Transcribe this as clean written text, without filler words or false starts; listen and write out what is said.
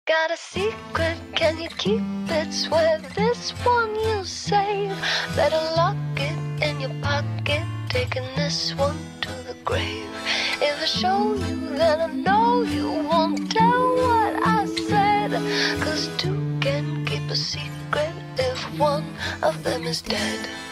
Got a secret, can you keep it? Swear this one you save. Better lock it in your pocket, taking this one to the grave. If I show you, then I know you won't tell what I said. 'Cause two can keep a secret if one of them is dead.